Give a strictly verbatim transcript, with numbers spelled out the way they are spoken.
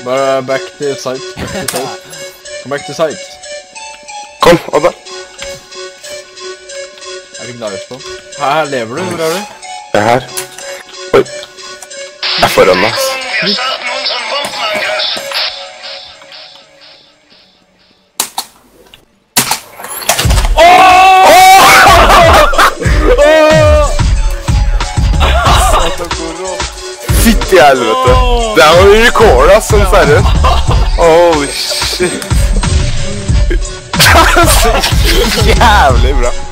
Bare back to site. Back to site. Kom back to site. Kom, Odda. Er vi glad i på? Her lever du, hvor er du? Jeg er her. Oi. Jeg er foran deg. Fytti helvete. Det er jo rekord, ass, som seriøst. Holy shit. Det er så jævlig bra.